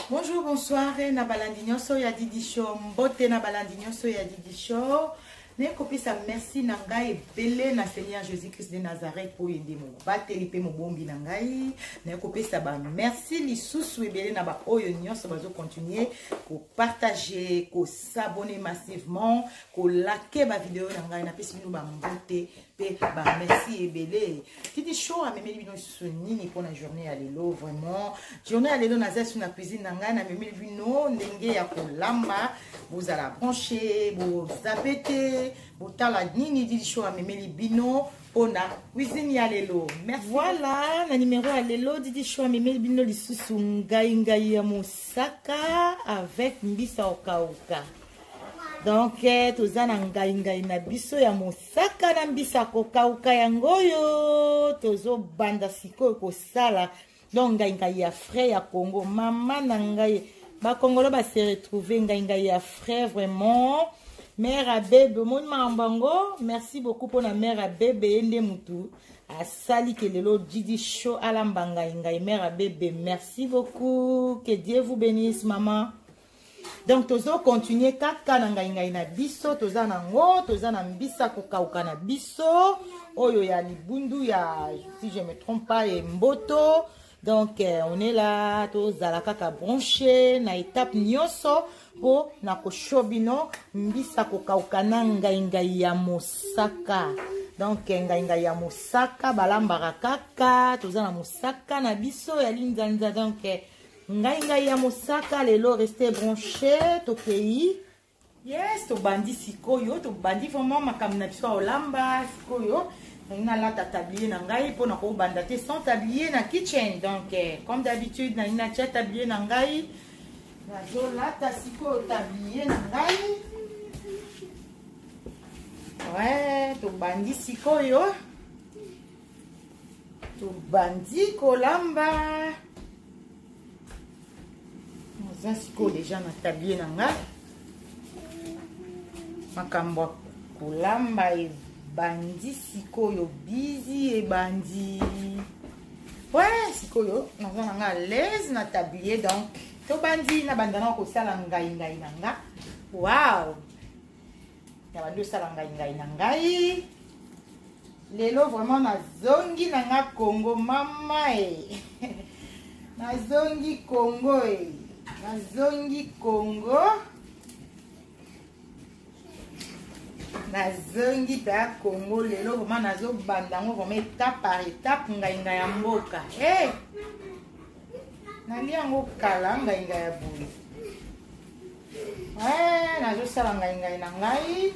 Bonjour, bonsoir, na balandi nyonso ya Didi Show, mbote na balandi nyonso ya Didi Show. Ne kopisa merci na ngai ebele na Seigneur Jésus-Christ de Nazareth po yende mo bateli pe mo bombi na ngai. Ne kopisa ba merci lisusu ebele na ba oyo nyonso bazo continuer ko partager, ko s'abonner massivement, ko liker ba vidéo na ngai na pesi bino ba mbote pe ba merci ebele. Didi Show a memeli bino lisusu nini pour la journée à lelo vraiment. Journée à lelo naza sur la cuisine na ngai na memeli bino ndenge ya ko lamba, vous allez brancher, vous zapete. Botala nini Didi Show amemeli bino ona cuisine ya lelo. Merci. Voilà, na numéro ya lelo Didi Show amemeli bino lisusu ngai ya mosaka avec mbisa okauka. Donc tozana ngai na biso ya mosaka na mbisa okauka yangoyo tozo banda siko ko sala. Donc ngai ya frère ya Congo, mama na ngai ba Congolais ba se retrouver ngai ya frère vraiment. Mère à bébé, mon mambango, merci beaucoup pour la mère à bébé, ende mutu, à sali que le Didi Show à l'ambanga inga, mère à bébé, merci beaucoup, que Dieu vous bénisse, maman. Donc, tozo continuer kaka nanga inga ina biso, toza nango, toza na mbisa kokauka na biso, oyo ya libundu ya, si je me trompe pas, et mboto. Donc, on est là, toza la kaka branché, na étape nyoso, po na koshobino mbisa kokauka na ngai ya mosaka. Donc ngai ya mosaka balambaka kaka toza na mosaka na biso ya linzanza. Donc ngai ya mosaka lelo rester branché to pays. Yes, to bandi sikoyo, to bandi vraiment makambo na biso olamba sikoyo. Na lata tablier na ngai po na ko banda te sans tablier na kitchen. Donc comme d'habitude na tia tablier na ngai. Là, siko tablier na ngai. Ouais, to bandi siko yo. To bandi kolamba. Naza siko déjà na tablier na ngai. Makambo kolamba e bandi siko yo busy e bandi. Ouais, siko yo naza na ngai à l'aise na tablier donc. To bandi na bandana ko sala ngai nanga. Wow. Ya bando sala ngai ngai. Lelo vraiment na zongi nanga Congo mama na zongi Congo Na zongi Congo. Na zongi ta Congo lelo vraiment nazo bandango vraiment étape par étape ngai ya mboka. Nali yango kala ngai ya buli. Nazo sala ngai na ngai.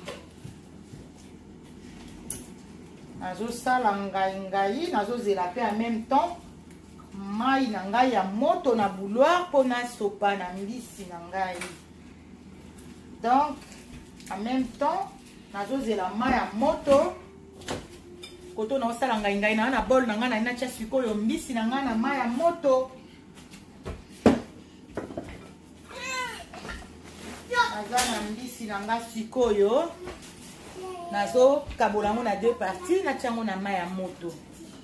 Nazo sala ngai, nazo zela pe en même temps. Mai na ngai ya moto na bouloir pona sopa na mbisi na ngai. Donc en même temps, nazo zela mai ya moto. Koto na sala ngai na bol na ngai na tia sikoyo mbisi na ngai na mai ya moto. Naza mbisi na nga sikoyo nazo kabolango na deux parties na tiango na mai ya moto.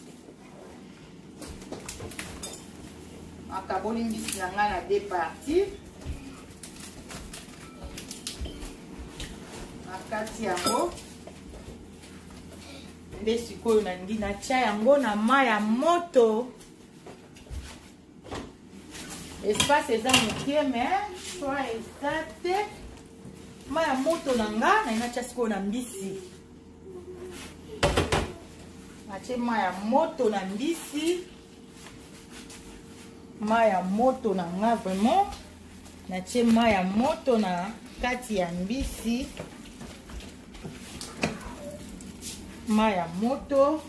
Akaboli mbisi na nga na deux parties. Nakati yango nde sikoyo na ngi na tia yango na mai ya moto. Espace eza mokie mais soit exacte. Maya moto na nga na ina chasiko na mbisi. Ache maya moto na mbisi. Maya moto na nga vraiment. Na che maya moto na kati ya mbisi. Maya moto.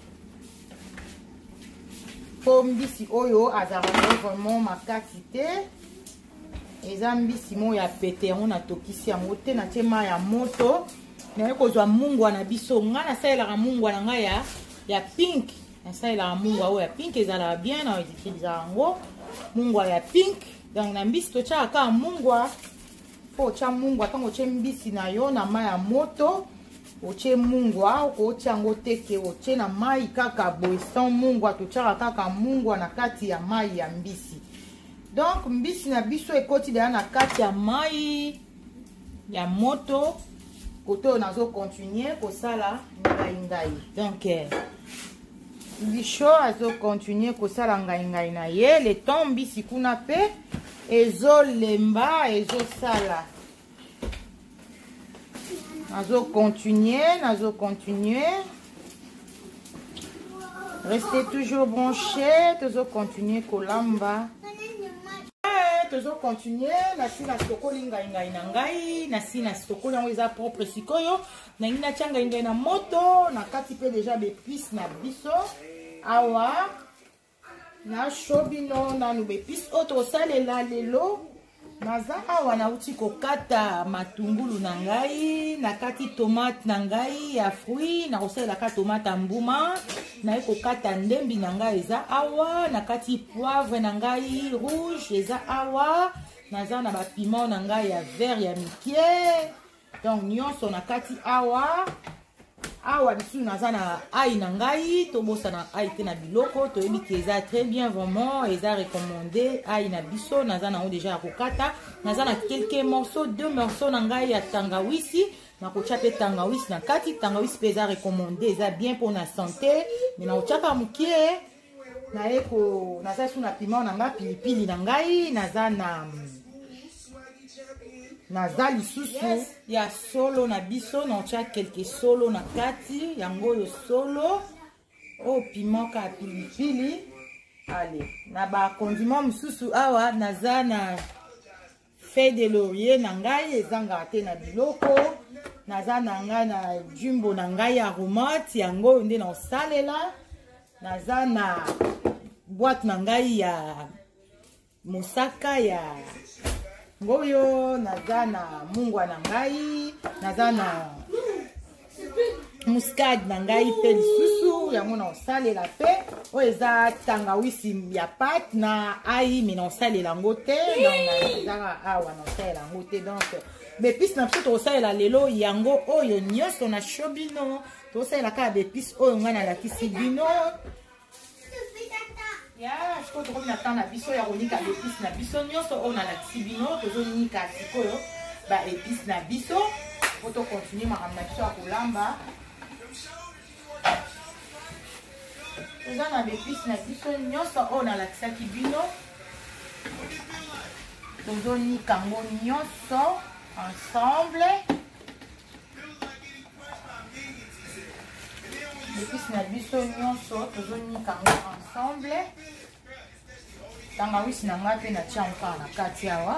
Po mbisi oyo azaramo vraiment makasi te. Eza mbisi mo ya peteron na tokisi ya mote na tema ya moto. Na yeko zwa mungwa na biso. Nga na saela mungwa na nga ya pink. Na saela mungwa o ya pink ezala bien na ezikiliza ngo. Mungwa ya pink. Donc na mbisi to cha ka mungwa. Po cha mungwa tango che mbisi na yo na ma ya moto. Oche mungwa ko chango teke oche na mai kaka boisson mungwa to cha kaka mungwa na kati ya mai ya mbisi. Donc mbisi na biso ekoti deja na kati ya mai ya moto. Côté on a continuer kosala ngai. Donc bicho azo continuer kosala ngai na ye le temps mbisi kuna pe ezolemba ezosala. Nazo continuer. Restez toujours branchés, toujours continuer kolamba. Toujours continuer, nasi na sokoli ngai na ngai, nasi na sokoli yango eza propre sikoyo, na ngi na tianga ngai na moto, na kati pe déjà bepis na biso. Awa na shobino na no bepis auto salela lelo. Naza awa na uti kokata matungulu na ngai, na kati tomate na ngai ya fruit, na kosala ka tomate mbuma, na kokata ndembi na ngai eza awa, na kati poivre na ngai rouge eza awa, naza na ba piment na ngai ya vert ya mikie. Donc nyonso na kati awa. Awa bisu naza na ail na ngai, tobosa na ail te na biloko, toyebi ki eza très bien vraiment, eza recommandé ail na biso, naza na déjà kokata, naza na quelques morceaux, 2 morceaux na ngai ya tangawisi, na kotia pe tangawisi na kati, tangawisi pe eza recommandé, eza bien pour na santé, mais na kotiaka mukie, na eko, naza su na piment na ngai, pilipili na ngai, naza lisusu ya solo na biso na otia quelques solo na kati yango yo solo o piment ka pilipili. Allez, na ba condiment mususu awa naza na feuille de laurier na ngai ezanga te na biloko, naza na ngai na jumbo na ngai aromate yango nde na osalela, naza na boîte na ngai ya mosaka ya ngoyo, naza na mungwa na ngai, naza na muscade na ngai pe lisusu yango na osalela pe o eza tangawisi ya pâte na ai mais na osalela yango te, donc na awa na osalela yango te. Donc bepis na biso tosalela lelo yango oyo nyonso na shobino tosalela kaka bepis oyo ngai nalakisi bino. Je peux trouver la temps na biso ya konika épice na biso nyonso on a la tibino tozo nika sikoyo ba épice na biso poto continuer makambo na biso ya kolamba. Toza na épice na biso nyonso on a la kisaki bino tozo nika ngo nyonso ensemble. Épice na biso nyonso tozo nika ngo ensemble. Tangawisi na ngai pe na tia encore na kati awa.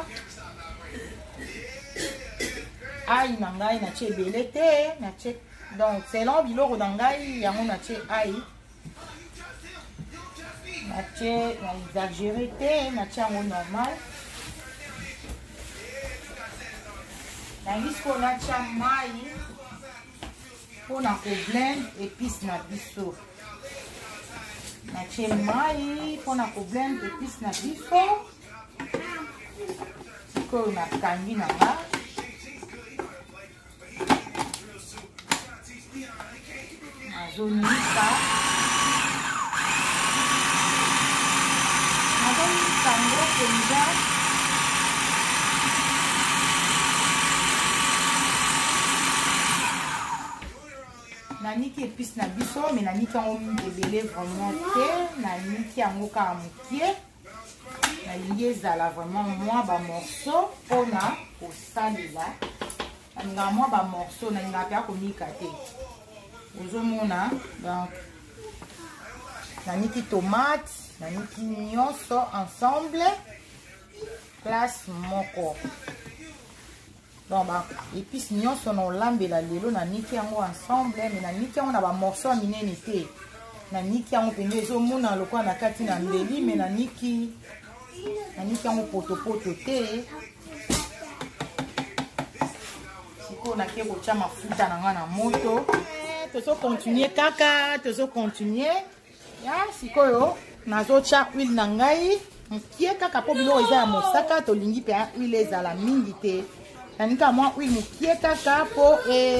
Ail na ngai na tia ebele te, na tia donc selon biloko na ngai yango na tia ail. Na tia na exagéré te, na tia yango normal. Na biso na tia mai mpona ko blend épice na biso. Na tia mai mpona ko blend épice na biso. Sikoyo na kangi na nga. Nazonika. Nazonika ngo penza. Naniki épice na biso, mais naniki yango ebele vraiment te, naniki yango kaka mokie. Nalingi ezala vraiment mwa ba morceau mpona kosalela. Nalingaka mwa ba morceau, nalingaka mpe konika te. Ozomona, donc naniki tomate, naniki nyonso ensemble, place moko. Donc épice nyonso na olambela lelo naniki yango ensemble, mais naniki yango na ba morceau minene te. Naniki yango pende ezomona lokola na kati na mbeli, mais naniki yango poto te. Sikoyo nake kotia mafuta na nga na moto. Tozo continuer kaka, tozo continuer. Ya sikoyo nazotia huile na ngai. Mokie kaka po biloko eza ya mosaka tolingi pe huile ezala mingi te. Nanika mwa huile mokie kaka po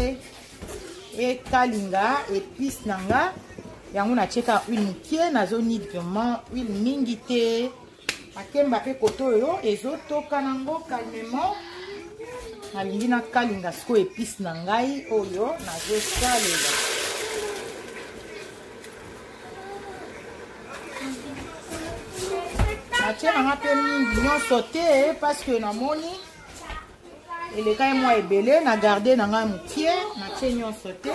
kalinga épice na nga. Yango na cheka huile mokie nazo ni vraiment huile mingi te. Makemba pe koto yo ezotoka nango calmement. Nalingi na kalinga siko épice na ngai oyo nazosalela. Natie nanga pe mingi nyonso te parce que namoni eleka moi ebele na garder nanga mokie natie nyonso te.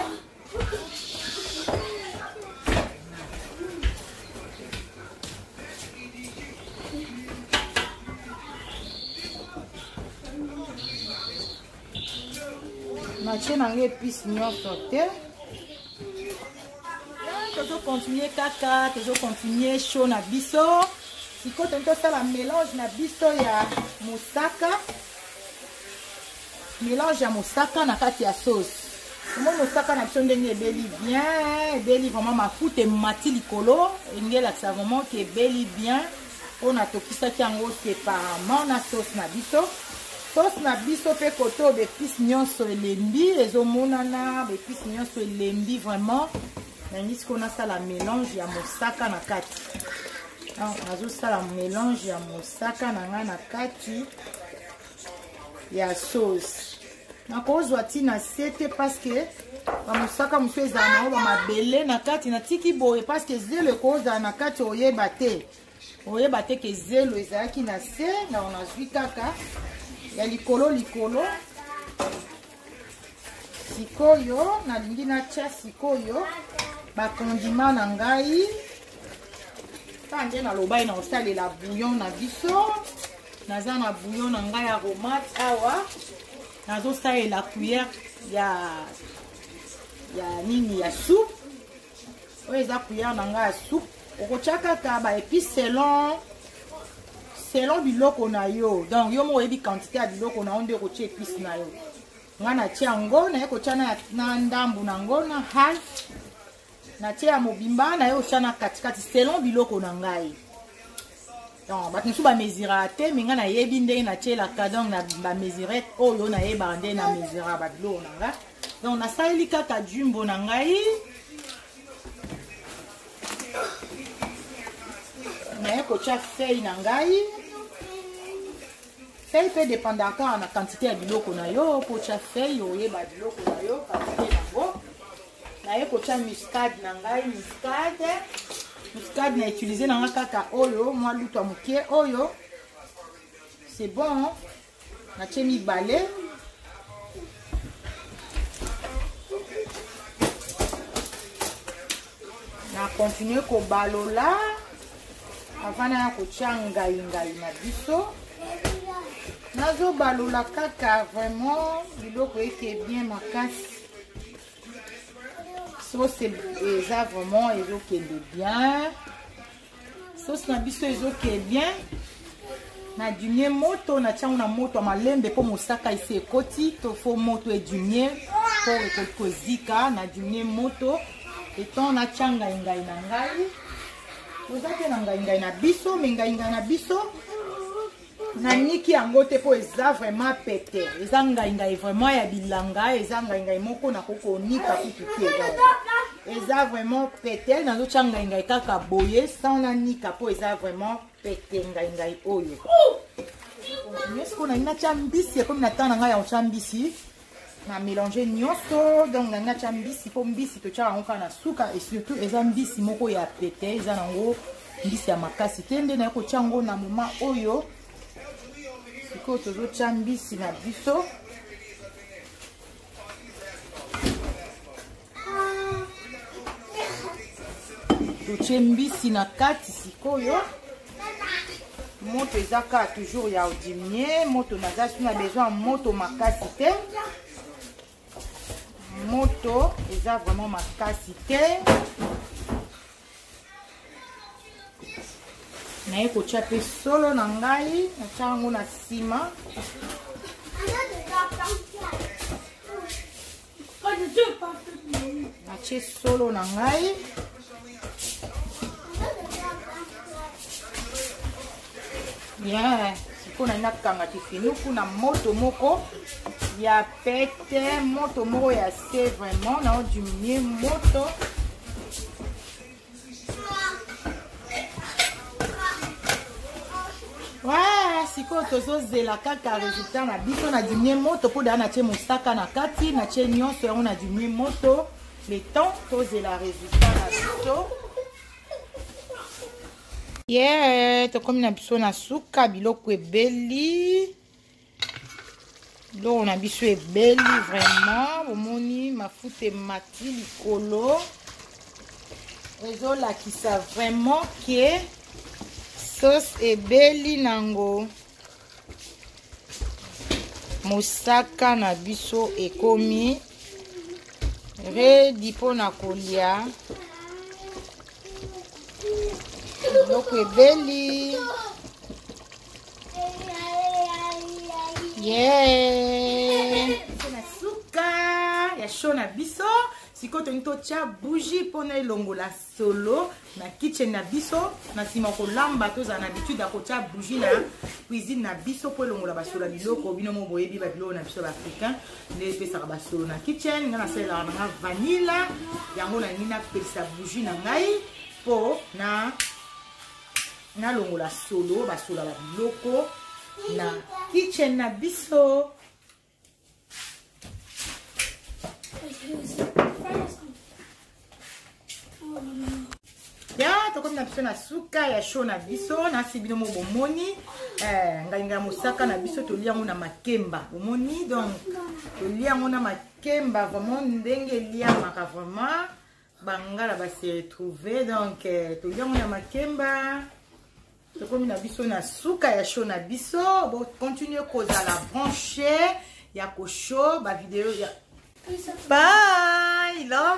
Natie nanga épice nyonso te. Tozo continuer kaka, tozo continuer chaud na biso. Siko tento sala mélange na biso ya mosaka. Mélange ya mosaka na kati ya sauce. Comment mosaka na biso ndenge ebeli bien, ebeli vraiment mafuta mati likolo, ngela ça vraiment que ebeli bien. On a tokisaki yango séparément na sauce na biso. Sauce na biso pe koto bépice nyonso elembi, ezomonana bépice nyonso elembi vraiment. Nangisi qu'on a ça la mélange ya mosaka na kati. Nazo ça la mélange ya mosaka na kati ya sauce. Nakozwa tina sete parce que ba mosaka musu ezana o ba mabele na kati na tiki boye parce que zelo koza na kati oyeba te. Oyeba te ke zelo ezaki na se na on a zwi kaka ya likolo. Sikoyo nalingi na tia sikoyo ba condiment na ngai. Tande na lobai na osalela bouillon na biso. Naza na bouillon na ngai aromate awa. Nazo salela cuillère ya nini ya soupe. Oyo eza cuillère na ngai ya soupe. Okochaka ka ba épice selon biloko na yo. Donc yo mo oyebi quantité ya biloko na onde koche épice na yo. Nga na tia ngo na yeko chana na ndambu na ngo na half. Na tia mobimba na yo chana katikati selon biloko na ngai. Donc ba tinsu ba mesurate minga na yebi ndenge na tia la cadon na ba mesurette oyo na yeba ndenge na mesura ba biloko na nga. Donc na sali kaka jumbo na ngai. Na yeko tia feuille na ngai. Feuille peut dépendre encore na quantité ya biloko na yo, po tia feuille oyeba biloko na yo, quantité nango. Na yeko tia muscade na ngai, muscade na utiliser na kaka oyo, moi luto mukie oyo. C'est bon. Na tia mibale. Na continuer ko balola avant na ko tia ngai na biso. Nazo balola kaka vraiment biloko eke bien makasi. Sauce eza vraiment ezokende bien. Sauce na biso ezokende bien. Na dumie moto na tiango na moto malembe po mosaka isi ekoti to fo moto edumie po ekozika na dumie moto eton na tianga ngai na ngai. Ozake na ngai na biso, ngai na biso. Na niki yango te po eza vraiment pété. Eza ngai vraiment ya bilanga, eza ngai moko na koko nika kutuki eza vraiment pété. Nazo tia ngai kaka boye sans na nika po eza vraiment pété ngai oyo. Nesko na ina tia mbisi comme na tana ngai ya tia mbisi. Na mélanger nyonso donc na tia mbisi po mbisi to tia yango na suka et surtout eza mbisi moko ya pété, eza nango mbisi ya makasi tende na ko tia yango na moment oyo. Siko tozo tia mbisi na biso. Totie mbisi na kati sikoyo. Moto ezaka toujours ya odimie. Moto naza suna besoin moto makasi te. Moto eza vraiment makasi te. Na eko tia pe solo na ngai, na tia yango na sima. Na tia solo na ngai. Yeah, siko na ina kanga kifinuku na moto moko ya pete, moto moko ya se vraiment na odimie moto. Ouais, sikoyo tozozela kaka résultat na biso na dimie moto po da na tie mosaka na kati na tie nyonso yango na dimie moto le temps tozela résultat na biso. Tokomi na biso na suka biloko ebeli. Biloko na biso ebeli vraiment. Bomoni mafuta emati likolo. Ezolakisa vraiment que sauce ebeli nango. Mosaka na biso ekomi ready pona kolia. Biloko ebeli. Na suka ya show na biso. Sikoyo tolingi totia bougie mpona elongola solo na kitchen na biso. Na nsima kolamba tozala na habitude ya kotia bougie na cuisine na biso mpo elongola basolo ya biloko. Bino mo boyebi babiloko na biso baafricain nde epesaka basolo na kitchen. Nga nasalelaka na nga vanilla yango na nini napelisa bougie na ngai mpo na longola solo basolo ya biloko na kitchen na biso. Tokomi na biso na suka ya show na biso nasi bino mo bomoni ngainga mosaka na biso toliango na makemba bomoni. Donc toliango na makemba vraiment ndenge liamaka vraiment bangala ba se retrouver. Donc toliango na makemba. Tokomi na biso na suka ya show na biso. Bon continuer kozala branché ya ko show ba vidéo ya bye love.